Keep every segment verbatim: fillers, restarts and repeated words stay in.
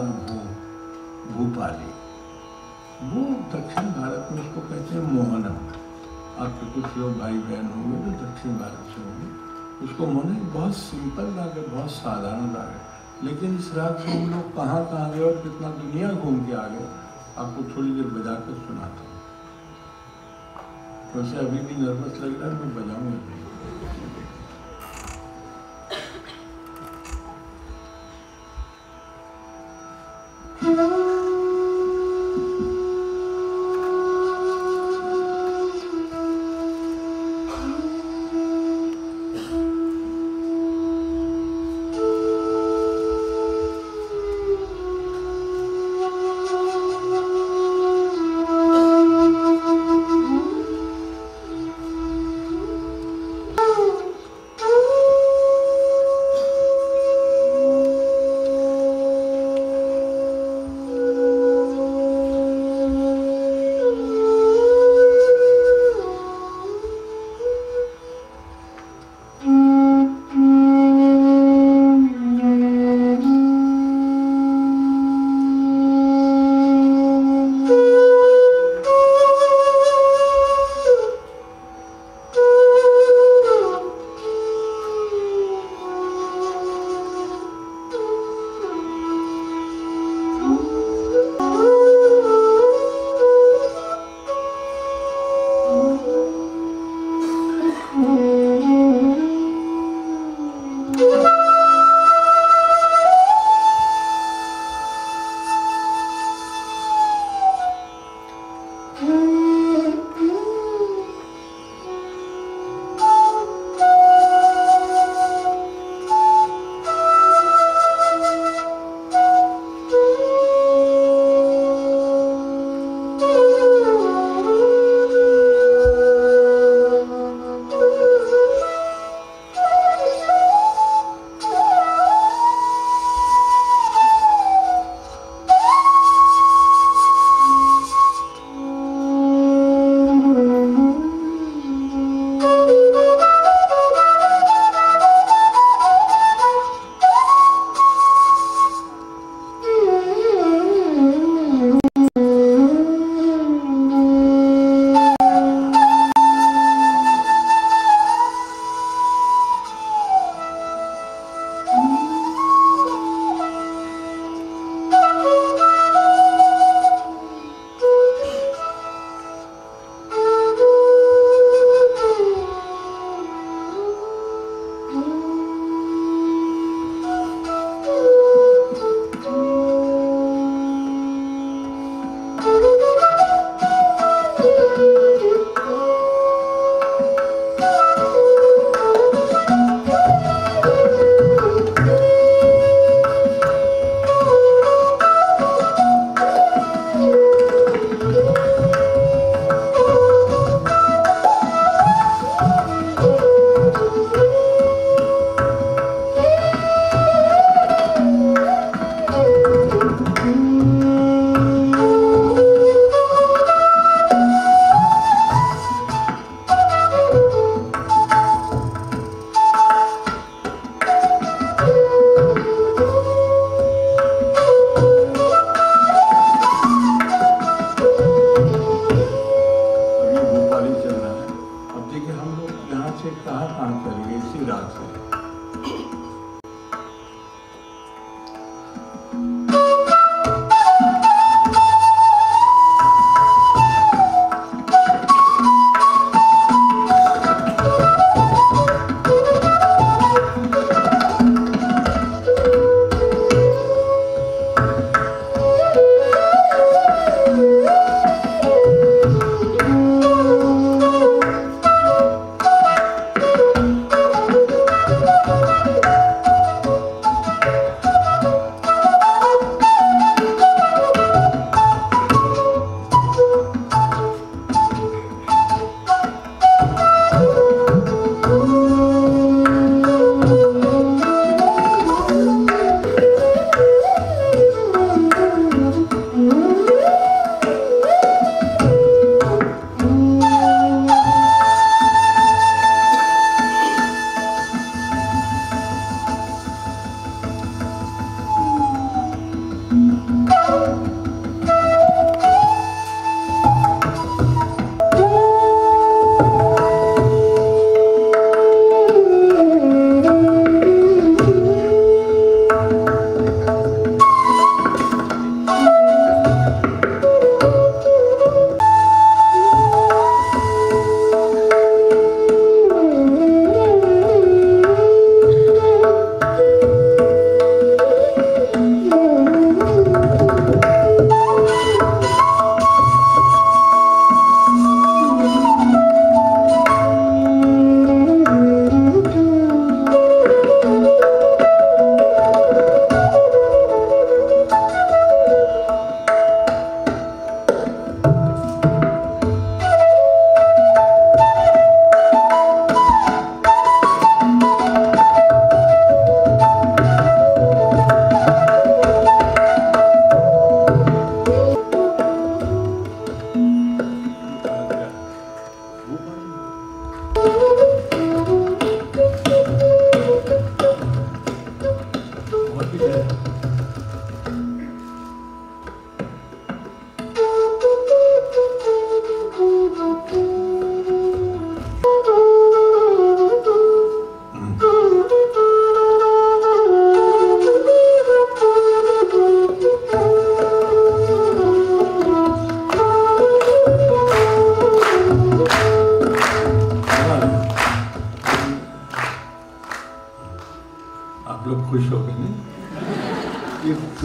भू भूपाली, वो दक्षिण भारत में उसको कहते हैं मोहनम। आपके कुछ लोग भाई बहन होंगे जो दक्षिण भारत से होंगे, उसको मोहन बहुत सिंपल राग है, बहुत साधारण राग है, लेकिन इस राग से हम लोग कहाँ कहाँ गए और कितना दुनिया घूम के आ गए, आपको थोड़ी देर बजा कर सुनाता हूँ। वैसे अभी भी नर्वस लग रहा है, मैं बजाऊंगा।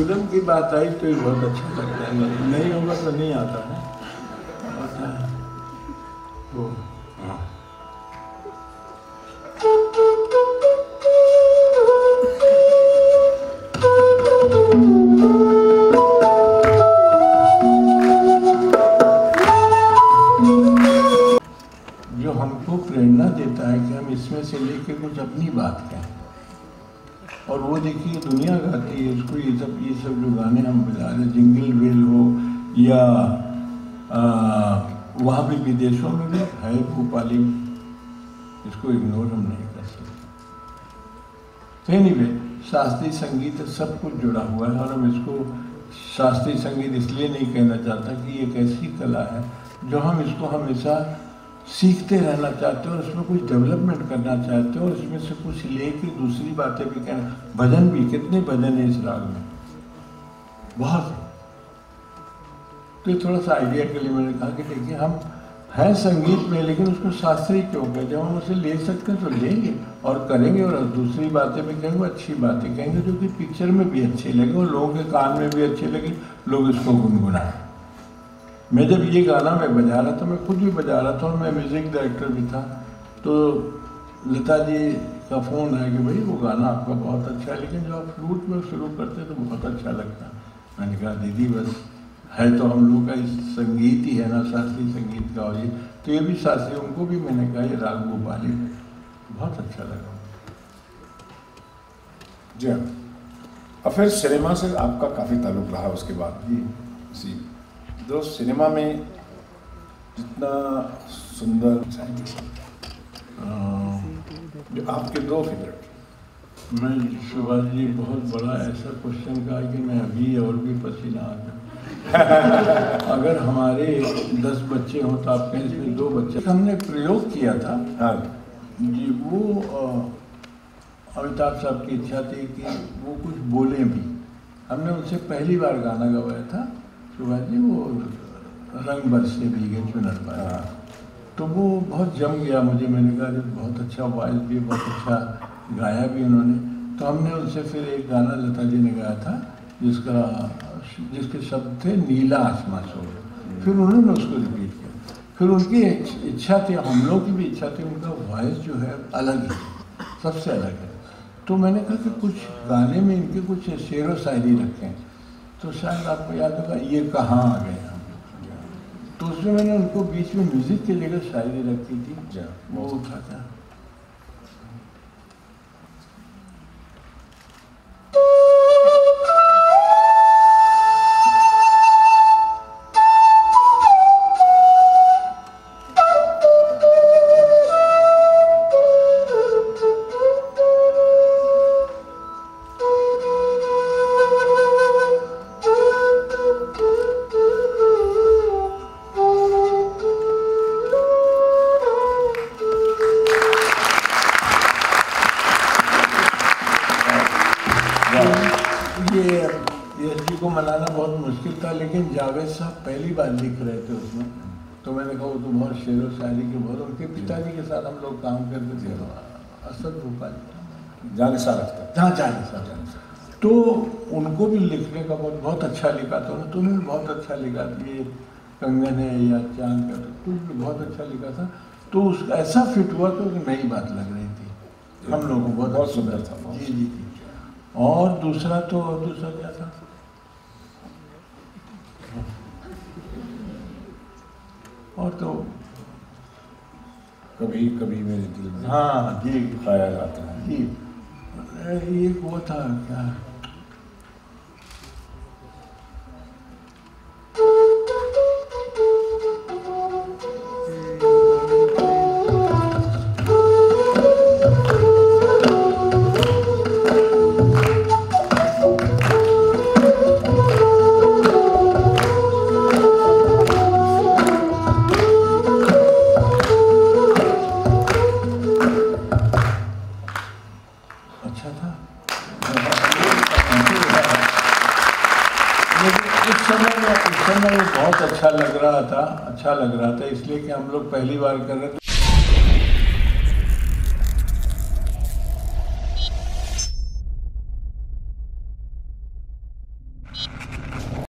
फिल्म की बात आई तो ये बहुत अच्छा लगता है, नहीं होगा तो नहीं आता है, आता है वो। हाँ जो हमको प्रेरणा देता है कि हम इसमें से लेके कुछ अपनी बात कहें। और वो देखिए दुनिया गाती है इसको, ये सब ये सब जो गाने हम बजा रहे, जिंगल बेल हो या वहाँ भी विदेशों में भी है भोपाली, इसको इग्नोर हम नहीं कर सकते। एनीवे, शास्त्रीय संगीत सब कुछ जुड़ा हुआ है और हम इसको शास्त्रीय संगीत इसलिए नहीं कहना चाहता कि एक ऐसी कला है जो हम इसको हमेशा सीखते रहना चाहते हो, उसमें कुछ डेवलपमेंट करना चाहते हो और इसमें से कुछ लेके दूसरी बातें भी कहना। भजन भी, कितने भजन है इस राग में, बहुत। तो थोड़ा सा आइडिया के लिए मैंने कहा कि देखिए हम हैं संगीत में लेकिन उसको शास्त्रीय क्यों कहें, जब हम उसे ले सकते हैं तो लेंगे और करेंगे और दूसरी बातें भी कहेंगे, अच्छी बातें कहेंगे जो कि पिक्चर में भी अच्छे लगे और लोगों के कान में भी अच्छे लगे, लोग इसको गुनगुनाएं। मैं जब ये गाना मैं बजा रहा था, मैं खुद भी बजा रहा था और मैं म्यूज़िक डायरेक्टर भी था, तो लता जी का फ़ोन आया कि भाई वो गाना आपका बहुत अच्छा है लेकिन जब आप फ्लूट में शुरू करते तो बहुत अच्छा लगता। मैंने कहा दीदी बस है तो हम लोग का इस संगीत ही है ना, शास्त्रीय संगीत का, और ये तो ये भी शास्त्रीय, उनको भी मैंने कहा ये राग भोपाली बहुत अच्छा लगा। जी हाँ। और फिर सिनेमा से आपका काफ़ी ताल्लुक रहा उसके बाद जी जी। तो सिनेमा में जितना सुंदर जो आपके दो फेवरेट। मैं सुभाष जी बहुत बड़ा ऐसा क्वेश्चन कहा कि मैं अभी और भी पसीना आ गया। अगर हमारे दस बच्चे हों तो आप कहें इसमें दो बच्चे हमने प्रयोग किया था। हाँ जी, वो अमिताभ साहब की इच्छा थी कि वो कुछ बोले भी। हमने उनसे पहली बार गाना गवाया था सुभाष जी, वो रंग बरसे भीगे चुनर पर, तो वो बहुत जम गया मुझे। मैंने कहा कि बहुत अच्छा वॉइस भी, बहुत अच्छा गाया भी उन्होंने। तो हमने उनसे फिर एक गाना लता जी ने गाया था जिसका जिसके शब्द थे नीला आसमां सो, फिर उन्होंने उसको रिपीट किया। फिर उनकी इच्छा थी, हम लोग की भी इच्छा थी, उनका वॉइस जो है अलग है, सबसे अलग है। तो मैंने कहा कि कुछ गाने में इनके कुछ शेर व शायरी रखें, तो शायद आपको याद होगा ये कहाँ आ गए हम, तो उसमें मैंने उनको बीच में म्यूजिक की जगह शायरी रखी थी, वो उठा था। ये यश जी को मनाना बहुत मुश्किल था, लेकिन जावेद साहब पहली बार लिख रहे थे उसमें, तो मैंने कहा वो तो बहुत शेर व शायरी के बहुत, उनके पिताजी के साथ हम लोग काम करते थे, असद भोपाल जानिसार अख्तर, जहाँ जानिसार, तो उनको भी लिखने का बहुत बहुत अच्छा लिखा था उन्होंने, तो उन्होंने बहुत अच्छा लिखा था, ये कंगन है या चांद का, तो बहुत अच्छा लिखा था। तो उस ऐसा फिट हुआ तो नई बात लग रही थी हम लोगों को, बहुत सुंदर था। जी जी जी। और दूसरा तो दूसरा क्या था, और तो कभी कभी मेरे दिल में हाँ जी ख्याल आता है जी, एक वो था क्या, अच्छा था। लेकिन उस समय में उस समय वो बहुत अच्छा लग रहा था, अच्छा लग रहा था इसलिए कि हम लोग पहली बार कर रहे थे।